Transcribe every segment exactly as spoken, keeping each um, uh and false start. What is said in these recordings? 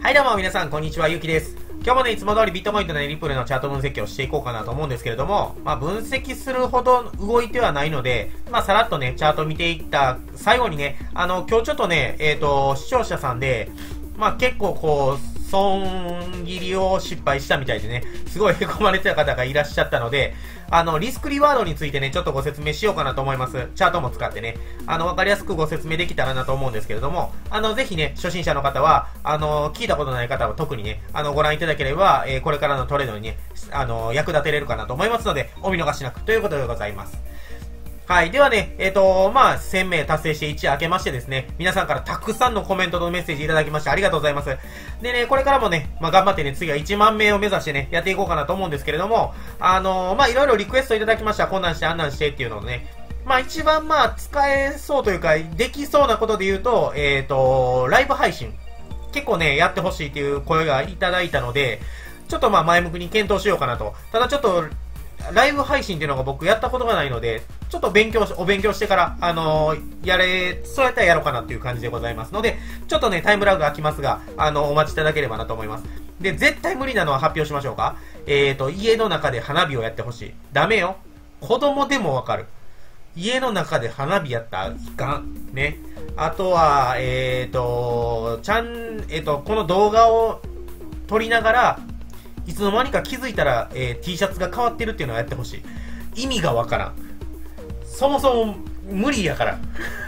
はいどうも皆さんこんにちは、ゆうきです。今日もね、いつも通りビットコインとね、リップルのチャート分析をしていこうかなと思うんですけれども、まあ分析するほど動いてはないので、まあさらっとね、チャート見ていった最後にね、あの、今日ちょっとね、えっと、視聴者さんで、まあ結構こう、損切りを失敗したみたいでね、すごい凹まれてた方がいらっしゃったので、あの、リスクリワードについてね、ちょっとご説明しようかなと思います。チャートも使ってね、あの、わかりやすくご説明できたらなと思うんですけれども、あの、ぜひね、初心者の方は、あの、聞いたことない方は特にね、あの、ご覧いただければ、えー、これからのトレードにね、あの、役立てれるかなと思いますので、お見逃しなくということでございます。はい。ではね、えっと、まあ、せんめい達成して一夜明けましてですね、皆さんからたくさんのコメントとメッセージいただきましてありがとうございます。でね、これからもね、まあ、頑張ってね、次はいちまんめいを目指してね、やっていこうかなと思うんですけれども、あのー、まあ、いろいろリクエストいただきました。こんなんして、あんなんしてっていうのをね、まあ、一番まあ、使えそうというか、できそうなことで言うと、えっと、ライブ配信。結構ね、やってほしいっていう声がいただいたので、ちょっとまあ、前向きに検討しようかなと。ただちょっと、ライブ配信っていうのが僕やったことがないので、ちょっと勉強し、お勉強してから、あのー、やれ、そうやったらやろうかなっていう感じでございますので、ちょっとね、タイムラグが空きますが、あのー、お待ちいただければなと思います。で、絶対無理なのは発表しましょうか。えーと、家の中で花火をやってほしい。ダメよ。子供でもわかる。家の中で花火やったらいかん。ね。あとは、えーと、ちゃん、えーと、この動画を撮りながら、いつの間にか気づいたら、えー、T シャツが変わってるっていうのをやってほしい。意味がわからん。そもそも無理やから。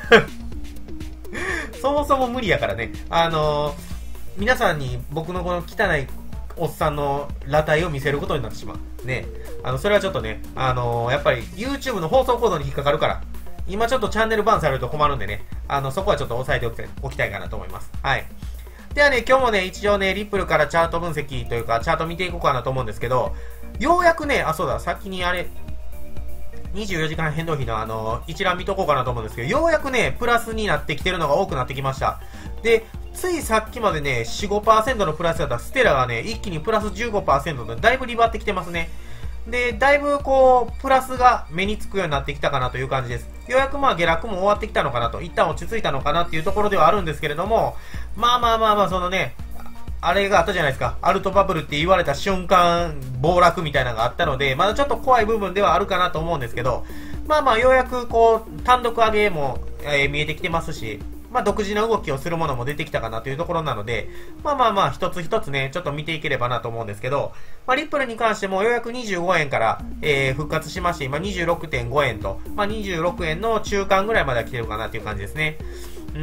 そもそも無理やからね。あのー、皆さんに僕のこの汚いおっさんの裸体を見せることになってしまう。ね。あの、それはちょっとね、あのー、やっぱり YouTube の放送コードに引っかかるから、今ちょっとチャンネルバンされると困るんでね、あの、そこはちょっと押さえておきたい、おきたいかなと思います。はい。ではね、今日もね、一応ね、リップルからチャート分析というか、チャート見ていこうかなと思うんですけど、ようやくね、あ、そうだ、先にあれ、にじゅうよじかん変動費のあの、一覧見とこうかなと思うんですけど、ようやくね、プラスになってきてるのが多くなってきました。で、ついさっきまでね、よん、ごパーセントのプラスだったステラがね、一気にプラスじゅうごパーセントで、だいぶリバってきてますね。で、だいぶこう、プラスが目につくようになってきたかなという感じです。ようやくまあ下落も終わってきたのかなと、一旦落ち着いたのかなっていうところではあるんですけれども、まあまあまあまあ、そのね、あれがあったじゃないですか。アルトバブルって言われた瞬間、暴落みたいなのがあったので、まだちょっと怖い部分ではあるかなと思うんですけど、まあまあようやくこう、単独上げも、えー、見えてきてますし、まあ独自の動きをするものも出てきたかなというところなので、まあまあまあ一つ一つね、ちょっと見ていければなと思うんですけど、まあリップルに関してもようやくにじゅうごえんから、えー、復活しまして、今 にじゅうろくてんごえんと、まあにじゅうろくえんの中間ぐらいまでは来てるかなという感じですね。うん。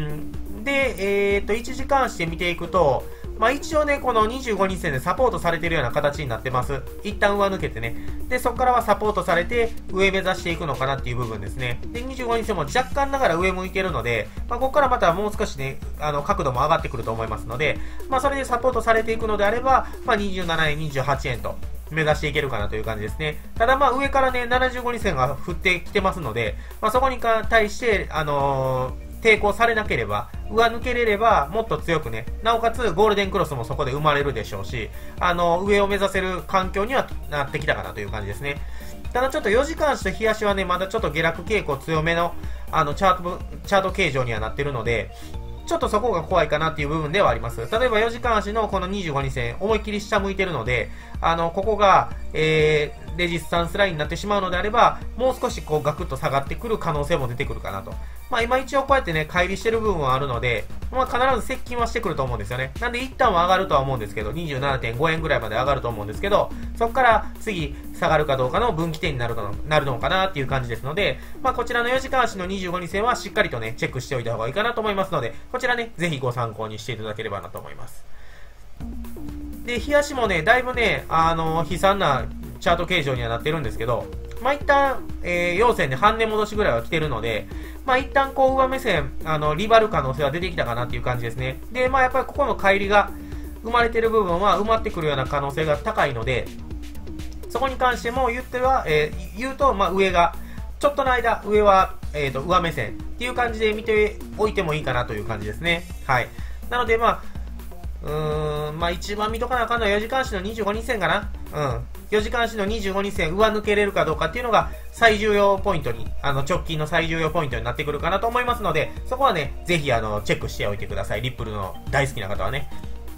で、えーと、いちじかんして見ていくと、まあ一応ね、このにじゅうごにち線でサポートされているような形になってます。一旦上抜けてね。で、そこからはサポートされて、上目指していくのかなっていう部分ですね。で、にじゅうごにち線も若干ながら上向いてるので、まあここからまたもう少しね、あの、角度も上がってくると思いますので、まあそれでサポートされていくのであれば、まあにじゅうななえん、にじゅうはちえんと、目指していけるかなという感じですね。ただまあ上からね、ななじゅうごにち線が降ってきてますので、まあそこに対して、あのー、抵抗されなければ、上抜けれれば、もっと強くね、なおかつゴールデンクロスもそこで生まれるでしょうし、あの、上を目指せる環境にはなってきたかなという感じですね。ただちょっとよじかん足と日足はね、まだちょっと下落傾向強めの、あの、チャート、チャート形状にはなってるので、ちょっとそこが怖いかなっていう部分ではあります。例えばよじかん足のこのにじゅうごにち線、思いっきり下向いてるので、あの、ここが、えー、レジスタンスラインになってしまうのであれば、もう少しこうガクッと下がってくる可能性も出てくるかなと。まあ今一応こうやってね、乖離してる部分はあるので、まあ必ず接近はしてくると思うんですよね。なんで一旦は上がるとは思うんですけど、にじゅうななてんごえんぐらいまで上がると思うんですけど、そこから次下がるかどうかの分岐点になるのなるのかなっていう感じですので、まあこちらのよじかん足のにじゅうごにち線はしっかりとね、チェックしておいた方がいいかなと思いますので、こちらね、ぜひご参考にしていただければなと思います。で、日足もね、だいぶね、あの、悲惨なチャート形状にはなってるんですけど、まあ、一旦、えー、陽線で半値戻しぐらいは来てるので、まあ、一旦こう上目線、あの、リバる可能性は出てきたかなっていう感じですね。で、まあ、やっぱりここの乖離が生まれてる部分は埋まってくるような可能性が高いので、そこに関しても言っては、えー、言うと、まあ、上が、ちょっとの間、上は、えーと、上目線っていう感じで見ておいてもいいかなという感じですね。はい。なので、まあ、うーん、まあ一番見とかなあかんのはよじかん足のにじゅうごにち線かな。うん。よじかん足のにじゅうごにち線上抜けれるかどうかっていうのが最重要ポイントに、あの直近の最重要ポイントになってくるかなと思いますので、そこはね、ぜひあの、チェックしておいてください。リップルの大好きな方はね。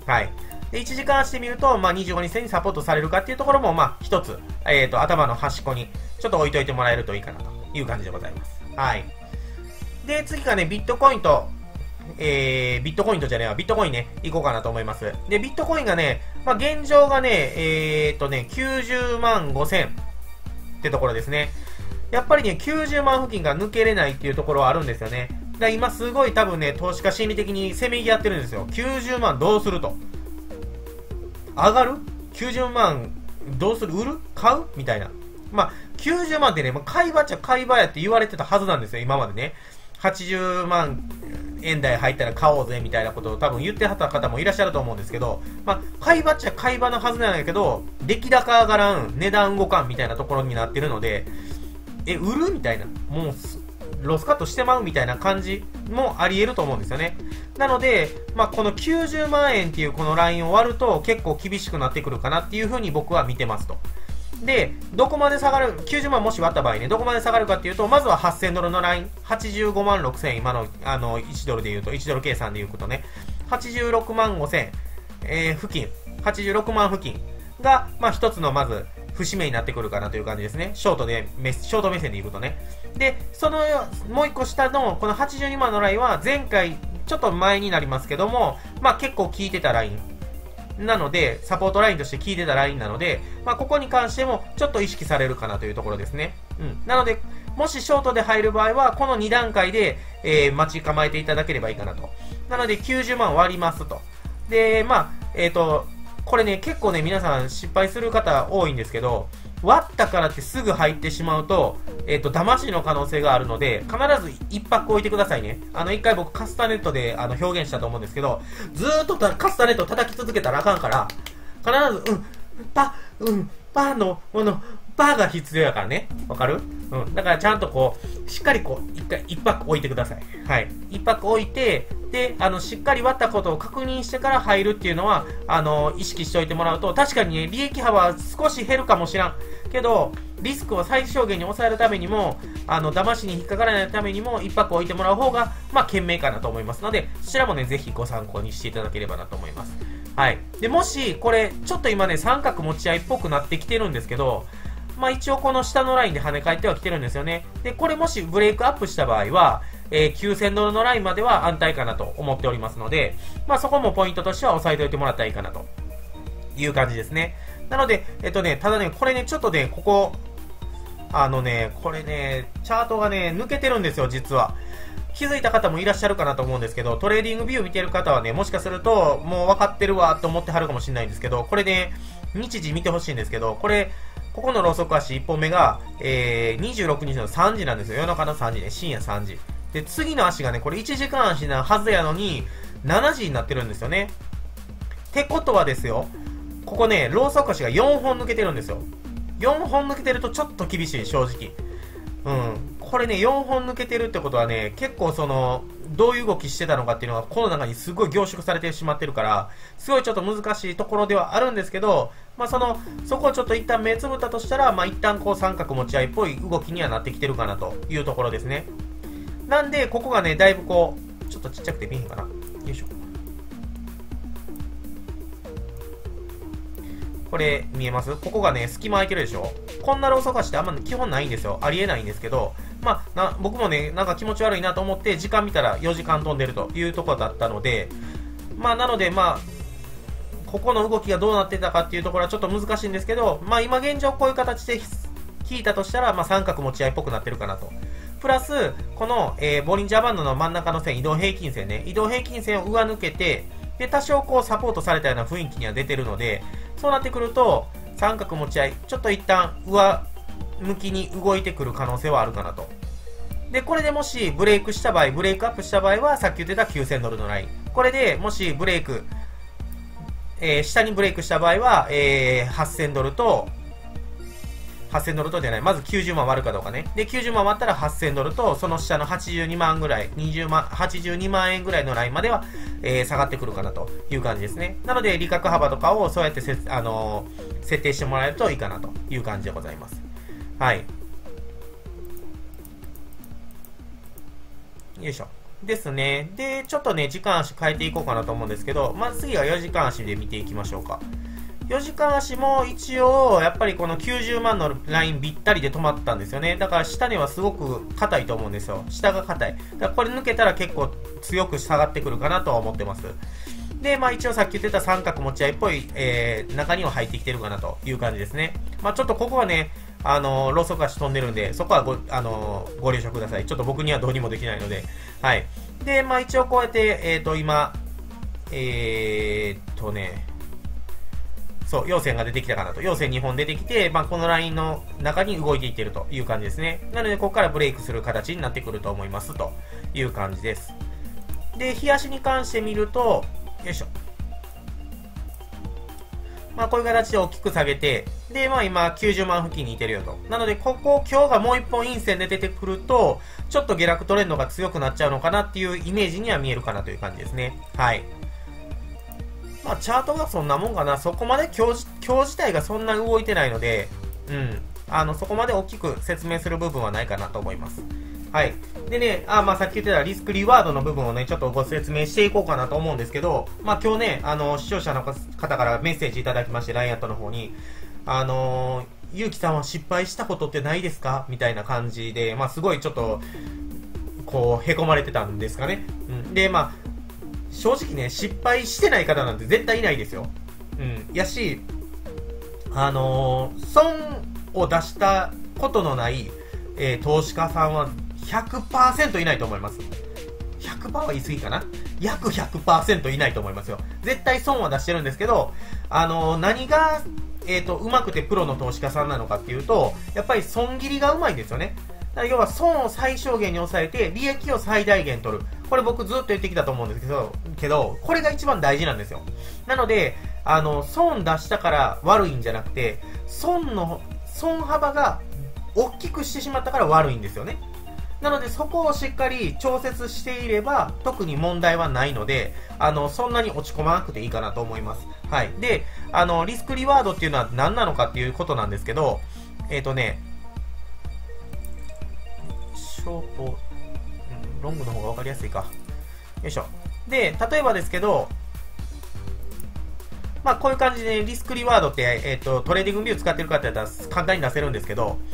はい。で、いちじかん足で見ると、まあ、にじゅうごにち線にサポートされるかっていうところも、まあ、一つ、えっと、頭の端っこに、ちょっと置いといてもらえるといいかなという感じでございます。はい。で、次がね、ビットコインと、えー、ビットコインとじゃねえわ、ビットコインね、いこうかなと思います。で、ビットコインがね、まあ、現状がね、えーっとね、きゅうじゅうまんごせんってところですね。やっぱりね、きゅうじゅうまん付近が抜けれないっていうところはあるんですよね。だから今すごい多分ね、投資家心理的にせめぎ合ってるんですよ。きゅうじゅうまんどうすると。上がる ?きゅうじゅうまんどうする売る買うみたいな。まあ、きゅうじゅうまんってね、まあ、買い場っちゃ買い場やって言われてたはずなんですよ、今までね。はちじゅうまん円台入ったら買おうぜみたいなことを多分言ってはった方もいらっしゃると思うんですけど、まあ、買い場っちゃ買い場のはずなんやけど、出来高上がらん、値段動かんみたいなところになってるので、え、売るみたいな。もう、ロスカットしてまうみたいな感じもあり得ると思うんですよね。なので、まあ、このきゅうじゅうまん円っていうこのラインを割ると結構厳しくなってくるかなっていう風に僕は見てますと。で、どこまで下がる、きゅうじゅうまんもし割った場合ね、どこまで下がるかっていうと、まずははっせんドルのライン、はちじゅうごまんろくせん、今の、あの、いちドルで言うと、いちドル計算で言うとね、はちじゅうろくまんごせん、えー、付近、はちじゅうろくまん付近が、まあ、一つのまず、節目になってくるかなという感じですね。ショートで、ショート目線で言うとね。で、その、もう一個下の、このはちじゅうにまんのラインは、前回、ちょっと前になりますけども、まあ結構効いてたライン。なので、サポートラインとして効いてたラインなので、まあここに関しても、ちょっと意識されるかなというところですね。うん。なので、もしショートで入る場合は、このに段階で、えー、待ち構えていただければいいかなと。なので、きゅうじゅうまん割りますと。で、まあ、えっと、これね、結構ね、皆さん失敗する方多いんですけど、割ったからってすぐ入ってしまうと、えっと、騙しの可能性があるので、必ず一泊置いてくださいね。あの、一回僕カスタネットであの表現したと思うんですけど、ずーっとカスタネット叩き続けたらあかんから、必ず、うん、パ、うん、パのもの、パが必要やからね。わかる？うん。だからちゃんとこう、しっかりこう、一回、一泊置いてください。はい。一泊置いて、で、あの、しっかり割ったことを確認してから入るっていうのは、あの、意識しておいてもらうと、確かにね、利益幅は少し減るかもしらん。けど、リスクを最小限に抑えるためにも、あの、騙しに引っかからないためにも、一泊置いてもらう方が、まあ、賢明かなと思いますので、そちらもね、ぜひご参考にしていただければなと思います。はい。で、もし、これ、ちょっと今ね、三角持ち合いっぽくなってきてるんですけど、まあ一応この下のラインで跳ね返ってはきてるんですよね。で、これもしブレイクアップした場合は、えー、きゅうせんドルのラインまでは安泰かなと思っておりますので、まあそこもポイントとしては押さえておいてもらったらいいかなという感じですね。なので、えっとね、ただね、これね、ちょっとね、ここ、あのね、これね、チャートがね、抜けてるんですよ、実は。気づいた方もいらっしゃるかなと思うんですけど、トレーディングビュー見てる方はね、もしかすると、もう分かってるわと思ってはるかもしれないんですけど、これね、日時見てほしいんですけど、これ、ここのローソク足いっぽんめが、えー、にじゅうろくにちのさんじなんですよ。夜中のさんじね。深夜さんじ。で、次の足がね、これいちじかん足なはずやのに、しちじになってるんですよね。ってことはですよ、ここね、ローソク足がよんほん抜けてるんですよ。よんほん抜けてるとちょっと厳しい、正直。うん。これね、よんほん抜けてるってことはね、結構その、どういう動きしてたのかっていうのが、この中にすごい凝縮されてしまってるから、すごいちょっと難しいところではあるんですけど、まあその、そこをちょっと一旦目つぶったとしたら、まあ一旦こう三角持ち合いっぽい動きにはなってきてるかなというところですね。なんで、ここがね、だいぶこう、ちょっとちっちゃくて見えへんかな。よいしょ。これ見えます？ここがね、隙間空いてるでしょ？こんなローソク足ってあんま基本ないんですよ。ありえないんですけど、まあ、な僕もね、なんか気持ち悪いなと思って、時間見たらよじかん飛んでるというところだったので、まあ、なので、まあ、ここの動きがどうなってたかっていうところはちょっと難しいんですけど、まあ、今現状こういう形で引いたとしたら、まあ、三角持ち合いっぽくなってるかなと。プラス、この、えー、ボリンジャーバンドの真ん中の線、移動平均線ね、移動平均線を上抜けて、で、多少こうサポートされたような雰囲気には出てるので、そうなってくると、三角持ち合い、ちょっと一旦上向きに動いてくる可能性はあるかなと。で、これでもしブレイクした場合、ブレイクアップした場合は、さっき言ってたきゅうせんドルのライン。これでもしブレイク、えー、下にブレイクした場合は、えー、はっせんドルと、はっせんドルとじゃない、まずきゅうじゅうまん割るかどうかね。で、きゅうじゅうまん割ったらはっせんドルと、その下のはちじゅうにまんぐらい、にじゅうまん、はちじゅうにまん円ぐらいのラインまでは、えー、下がってくるかなという感じですね。なので、利確幅とかをそうやってせ、あのー、設定してもらえるといいかなという感じでございます。はい。よいしょ。 ですね。で、ちょっとね、時間足変えていこうかなと思うんですけど、まず次はよじかん足で見ていきましょうか。よじかん足も一応、やっぱりこのきゅうじゅうまんのラインぴったりで止まったんですよね。だから下根はすごく硬いと思うんですよ。下が硬い。だからこれ抜けたら結構強く下がってくるかなとは思ってます。で、まあ一応さっき言ってた三角持ち合いっぽい、えー、中には入ってきてるかなという感じですね。まあちょっとここはね、あのー、ローソク足飛んでるんで、そこはご、あのー、ご了承ください。ちょっと僕にはどうにもできないので。はい。で、まあ一応こうやって、えっと、今、えーっとね、そう、陽線が出てきたかなと。陽線にほん出てきて、まあこのラインの中に動いていってるという感じですね。なので、ここからブレイクする形になってくると思いますという感じです。で、日足に関して見ると、よいしょ。まあこういう形で大きく下げて、で、まあ今きゅうじゅうまん付近にいてるよと。なので、ここ今日がもう一本陰線で出てくると、ちょっと下落トレンドが強くなっちゃうのかなっていうイメージには見えるかなという感じですね。はい。まあチャートがそんなもんかな。そこまで今日、今日自体がそんな動いてないので、うん。あの、そこまで大きく説明する部分はないかなと思います。はい。でね、あ、まあさっき言ってたリスクリワードの部分をね、ちょっとご説明していこうかなと思うんですけど、まあ今日ね、あの、視聴者の方からメッセージいただきまして、ライン アットの方に、あのー、ゆうきさんは失敗したことってないですかみたいな感じで、まあすごいちょっと、こう、凹まれてたんですかね。うん。で、まあ、正直ね、失敗してない方なんて絶対いないですよ。うん。やし、あのー、損を出したことのない、えー、投資家さんは、ひゃくパーセント いないと思います。ひゃくパーセント は言い過ぎかな？約 ひゃくパーセント いないと思いますよ。絶対損は出してるんですけど、あのー、何が、えっと、うまくてプロの投資家さんなのかっていうと、やっぱり損切りがうまいんですよね。だから要は損を最小限に抑えて、利益を最大限取る。これ僕ずっと言ってきたと思うんですけど、けど、これが一番大事なんですよ。なので、あの、損出したから悪いんじゃなくて、損の、損幅が大きくしてしまったから悪いんですよね。なのでそこをしっかり調節していれば特に問題はないので、あのそんなに落ち込まなくていいかなと思います。はい。で、あのリスクリワードっていうのは何なのかっていうことなんですけど、えっとね、ショート、うん、ロングの方が分かりやすいか。よいしょ。で、例えばですけど、まあこういう感じでリスクリワードって、えっとトレーディングビュー使ってる方だったら簡単に出せるんですけど、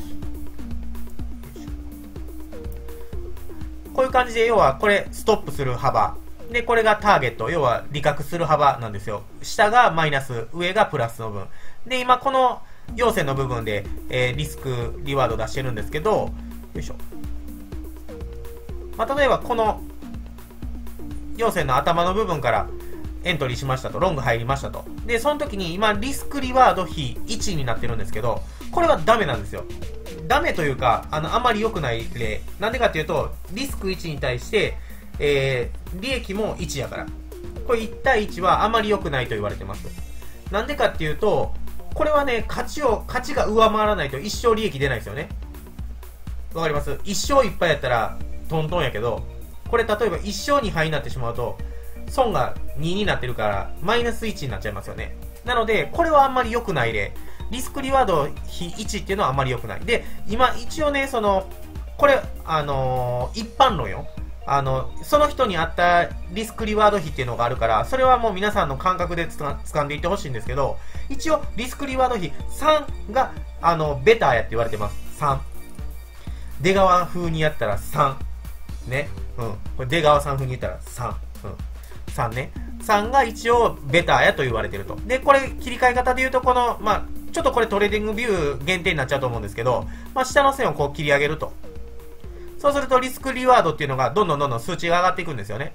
こういう感じで、要はこれストップする幅。で、これがターゲット。要は利確する幅なんですよ。下がマイナス、上がプラスの分。で、今この陽線の部分で、えー、リスクリワード出してるんですけど、よいしょ。まあ、例えばこの陽線の頭の部分からエントリーしましたと。ロング入りましたと。で、その時に今リスクリワード比いちになってるんですけど、これはダメなんですよ。ダメというか、あの、あまり良くない例。なんでかっていうと、リスクいちに対して、えー、利益もいちやから。これいち対いちはあまり良くないと言われてます。なんでかっていうと、これはね、勝ちを、勝ちが上回らないと一生利益出ないですよね。わかります？一勝いっぱいやったらトントンやけど、これ例えば一勝にはいになってしまうと、損がにになってるから、マイナスいちになっちゃいますよね。なので、これはあんまり良くない例。リスクリワード比いちっていうのはあんまり良くない。で、今一応ね、その、これ、あのー、一般論よ。あの、その人に合ったリスクリワード比っていうのがあるから、それはもう皆さんの感覚でつか掴んでいってほしいんですけど、一応リスクリワード比さんが、あの、ベターやって言われてます。さん。出川風にやったらさん。ね。うん。これ出川さん風に言ったらさん。うん。さんね。さんが一応ベターやと言われてると。で、これ切り替え方で言うと、この、まあ、ちょっとこれトレーディングビュー限定になっちゃうと思うんですけど、まあ、下の線をこう切り上げると。そうするとリスクリワードっていうのがどんどんどんどん数値が上がっていくんですよね。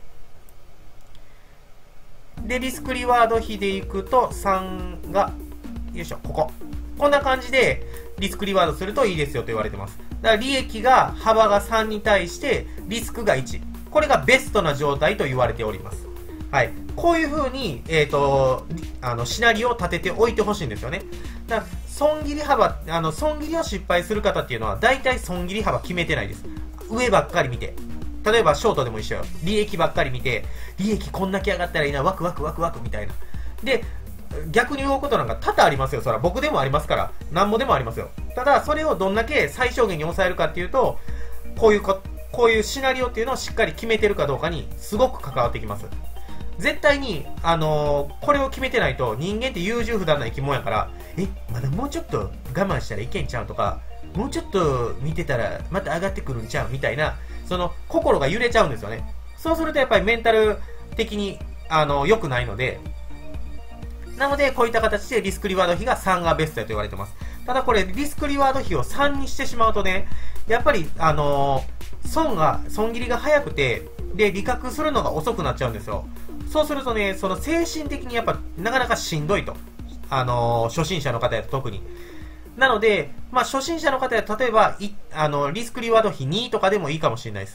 で、リスクリワード比でいくとさんが、よいしょ、ここ。こんな感じでリスクリワードするといいですよと言われてます。だから利益が、幅がさんに対してリスクがいち。これがベストな状態と言われております。はい。こういう風に、えっと、あの、シナリオを立てておいてほしいんですよね。だから、損切り幅、あの、損切りを失敗する方っていうのは、大体損切り幅決めてないです。上ばっかり見て。例えば、ショートでも一緒よ。利益ばっかり見て、利益こんだけ上がったらいいな、ワクワクワクワクみたいな。で、逆に動くことなんか多々ありますよ。そら、僕でもありますから。なんぼでもありますよ。ただ、それをどんだけ最小限に抑えるかっていうと、こういうこ、 こういうシナリオっていうのをしっかり決めてるかどうかにすごく関わってきます。絶対に、あのー、これを決めてないと人間って優柔不断な生き物やから、え、まだもうちょっと我慢したらいけんちゃうとか、もうちょっと見てたらまた上がってくるんちゃうみたいな、その心が揺れちゃうんですよね。そうするとやっぱりメンタル的に、あの、良くないので、なのでこういった形でリスクリワード比がさんがベストだと言われてます。ただこれリスクリワード比をさんにしてしまうとね、やっぱり、あのー、損が、損切りが早くて、で、利確するのが遅くなっちゃうんですよ。そうするとね、その精神的にやっぱなかなかしんどいと。あのー、初心者の方やと特に。なので、まあ初心者の方や例えば、い、あの、リスクリワード比にとかでもいいかもしれないです。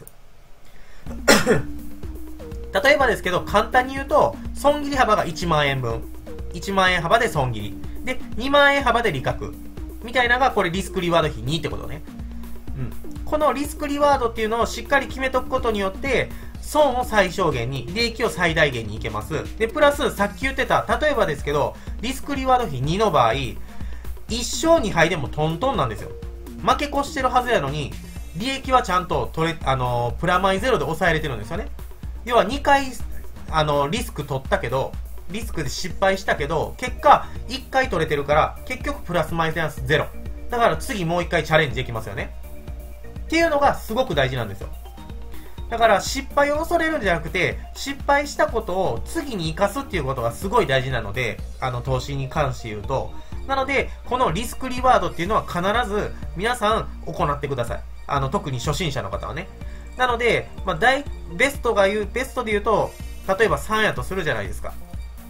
例えばですけど、簡単に言うと、損切り幅がいちまんえんぶん。いちまんえん幅で損切り。で、にまんえん幅で利確。みたいなのが、これリスクリワード比にってことね。うん。このリスクリワードっていうのをしっかり決めとくことによって、損を最小限に、利益を最大限にいけます。で、プラス、さっき言ってた、例えばですけど、リスクリワード比にの場合、いっ勝に敗でもトントンなんですよ。負け越してるはずやのに、利益はちゃんと取れ、あのー、プラマイゼロで抑えれてるんですよね。要はにかい、あのー、リスク取ったけど、リスクで失敗したけど、結果、いっかい取れてるから、結局プラスマイナスゼロ。だから次もういっかいチャレンジできますよね。っていうのがすごく大事なんですよ。だから失敗を恐れるんじゃなくて、失敗したことを次に活かすっていうことがすごい大事なので、あの、投資に関して言うと。なので、このリスクリワードっていうのは必ず皆さん行ってください。あの、特に初心者の方はね。なので、まあ、大、ベストが言う、ベストで言うと、例えばさんやとするじゃないですか。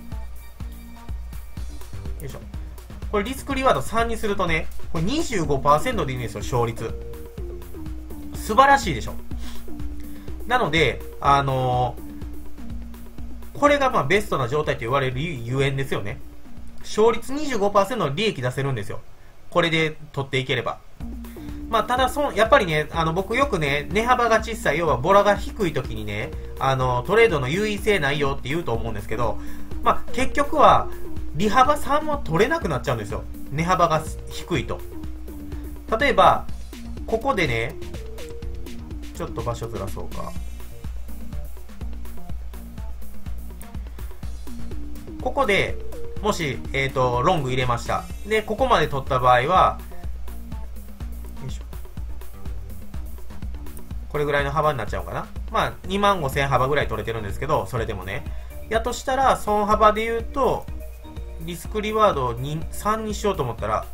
よいしょ。これリスクリワードさんにするとね、これ にじゅうごパーセント でいいんですよ、勝率。素晴らしいでしょ。なので、あのー、これがまあベストな状態と言われるゆえんですよね。勝率 にじゅうごパーセント の利益出せるんですよ。これで取っていければ。まあ、ただそ、やっぱりね、あの、僕よくね、値幅が小さい、要はボラが低い時にね、あの、トレードの優位性ないよって言うと思うんですけど、まあ、結局は、利幅さんも取れなくなっちゃうんですよ。値幅が低いと。例えば、ここでね、ちょっと場所ずらそうか。ここで、もし、えっと、ロング入れました。で、ここまで取った場合は、よいしょ。これぐらいの幅になっちゃうかな。まあ、にまんごせん幅ぐらい取れてるんですけど、それでもね。やとしたら、損幅で言うと、リスクリワードをさんにしようと思ったら、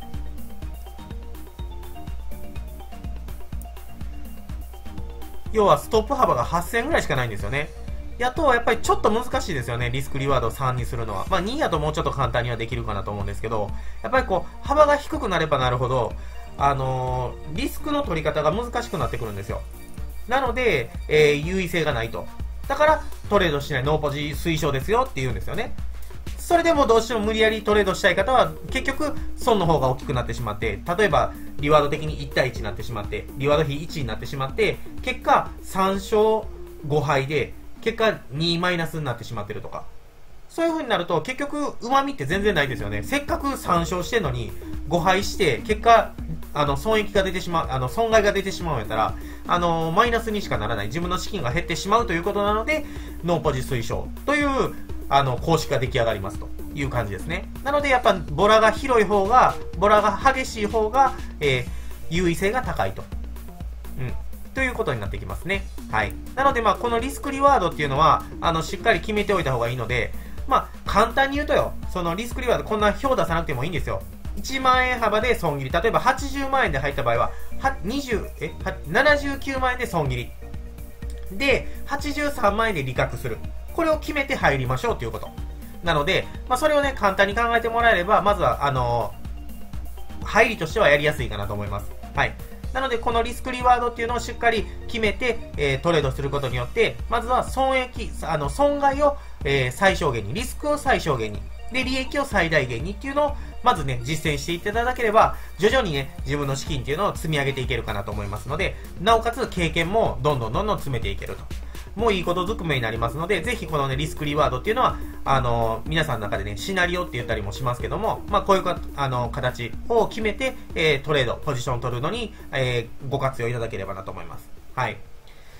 要はストップ幅がはっせんぐらいしかないんですよね。やと、やっぱりちょっと難しいですよね。リスクリワードをさんにするのは。まあにやともうちょっと簡単にはできるかなと思うんですけど、やっぱりこう、幅が低くなればなるほど、あのー、リスクの取り方が難しくなってくるんですよ。なので、えー、優位性がないと。だから、トレードしないノーポジ推奨ですよって言うんですよね。それでもどうしても無理やりトレードしたい方は、結局、損の方が大きくなってしまって、例えば、リワード的にいち対いちになってしまって、リワード比いちになってしまって、結果、さん勝ご敗で、結果にマイナスになってしまってるとか。そういう風になると、結局、旨味って全然ないですよね。せっかくさん勝してんのに、ご敗して、結果、あの、損益が出てしまう、あの、損害が出てしまうんやったら、あの、マイナスにしかならない。自分の資金が減ってしまうということなので、ノーポジ推奨という、あの、公式が出来上がりますという感じですね。なので、やっぱ、ボラが広い方が、ボラが激しい方が、えー、優位性が高いと。うん。ということになってきますね。はい。なので、まあ、このリスクリワードっていうのは、あの、しっかり決めておいた方がいいので、まあ、簡単に言うとよ、そのリスクリワード、こんな表出さなくてもいいんですよ。いちまんえん幅で損切り。例えばはちじゅうまんえんで入った場合は、はにじゅう、え、ななじゅうきゅうまんえんで損切り。で、はちじゅうさんまんえんで利確する。これを決めて入りましょうということ。なので、まあ、それをね、簡単に考えてもらえれば、まずは、あのー、入りとしてはやりやすいかなと思います。はい。なので、このリスクリワードっていうのをしっかり決めて、えー、トレードすることによって、まずは損益、あの、損害を、えー、最小限に、リスクを最小限に、で、利益を最大限にっていうのを、まずね、実践していただければ、徐々にね、自分の資金っていうのを積み上げていけるかなと思いますので、なおかつ経験もどんどんどんどん詰めていけると。もういいことずくめになりますので、ぜひこのね、リスクリワードっていうのは、あのー、皆さんの中でね、シナリオって言ったりもしますけども、まあ、こういうか、あのー、形を決めて、えー、トレード、ポジションを取るのに、えー、ご活用いただければなと思います。はい。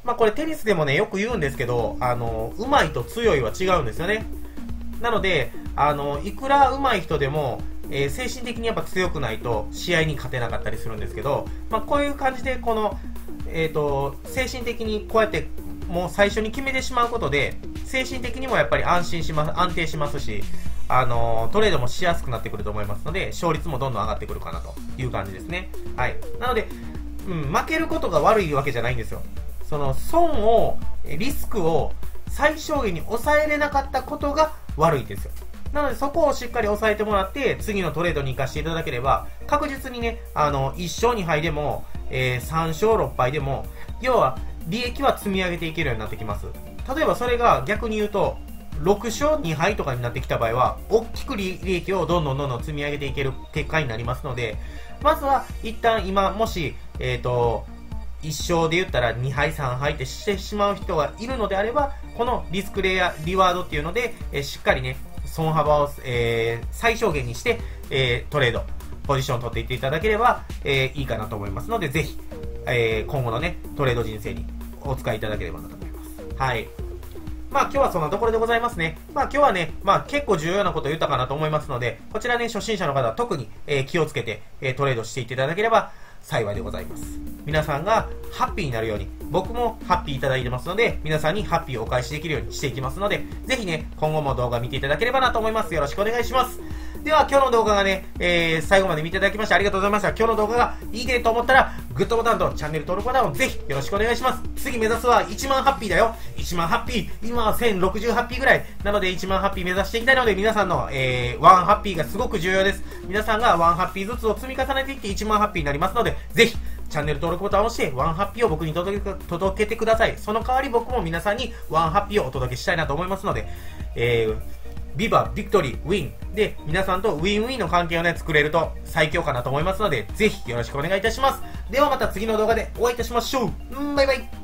まあこれテニスでもね、よく言うんですけど、あの、上手いと強いは違うんですよね。なので、あの、いくら上手い人でも、えー、精神的にやっぱ強くないと試合に勝てなかったりするんですけど、まあこういう感じで、この、えっと、精神的にこうやってもう最初に決めてしまうことで、精神的にもやっぱり安心します、安定しますし、あのー、トレードもしやすくなってくると思いますので、勝率もどんどん上がってくるかなという感じですね。はい。なので、うん、負けることが悪いわけじゃないんですよ。その、損を、リスクを最小限に抑えれなかったことが悪いですよ。なので、そこをしっかり抑えてもらって、次のトレードに活かしていただければ、確実にね、あの、いっ勝に敗でも、えー、さん勝ろっ敗でも、要は、利益は積み上げていけるようになってきます。例えばそれが逆に言うと、ろく勝に敗とかになってきた場合は、大きく利益をどんどんどんどん積み上げていける結果になりますので、まずは一旦今、もし、えっと、いっ勝で言ったらに敗さん敗ってしてしまう人がいるのであれば、このリスクレア、リワードっていうので、えー、しっかりね、損幅を、えー、最小限にして、えー、トレード、ポジションを取っていっていただければ、えー、いいかなと思いますので、ぜひ、えー、今後のね、トレード人生にお使いいただければなと思います。はい。まあ今日はそんなところでございますね。まあ今日はね、まあ結構重要なことを言ったかなと思いますので、こちらね、初心者の方は特に、えー、気をつけて、えー、トレードしていっていただければ幸いでございます。皆さんがハッピーになるように、僕もハッピーいただいてますので、皆さんにハッピーをお返しできるようにしていきますので、ぜひね、今後も動画見ていただければなと思います。よろしくお願いします。では今日の動画がね、えー、最後まで見ていただきましてありがとうございました。今日の動画がいいねと思ったら、グッドボタンとチャンネル登録ボタンをぜひよろしくお願いします。次目指すはいちまんハッピーだよ。いちまんハッピー。今はせんろくじゅうハッピーぐらい。なのでいちまんハッピー目指していきたいので、皆さんの、えー、ワンハッピーがすごく重要です。皆さんがワンハッピーずつを積み重ねていっていちまんハッピーになりますので、ぜひ、チャンネル登録ボタンを押して、ワンハッピーを僕に届け、届けてください。その代わり僕も皆さんにワンハッピーをお届けしたいなと思いますので、えー、ビバ、ビクトリー、ウィンで皆さんとウィンウィンの関係をね作れると最強かなと思いますので、ぜひよろしくお願いいたします。ではまた次の動画でお会いいたしましょう。バイバイ。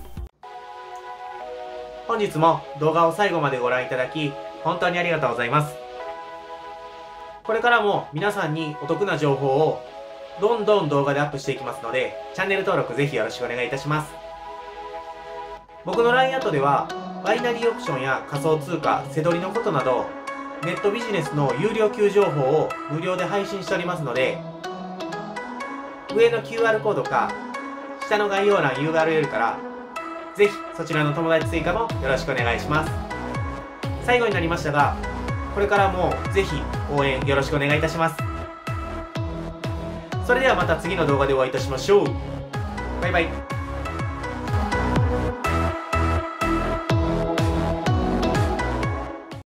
本日も動画を最後までご覧いただき本当にありがとうございます。これからも皆さんにお得な情報をどんどん動画でアップしていきますので、チャンネル登録ぜひよろしくお願いいたします。僕の ライン アットではバイナリーオプションや仮想通貨、セドリのことなど、ネットビジネスの有料級情報を無料で配信しておりますので、上の キューアール コードか、下の概要欄 ユーアールエル から、ぜひそちらの友達追加もよろしくお願いします。最後になりましたが、これからもぜひ応援よろしくお願いいたします。それではまた次の動画でお会いいたしましょう。バイバイ。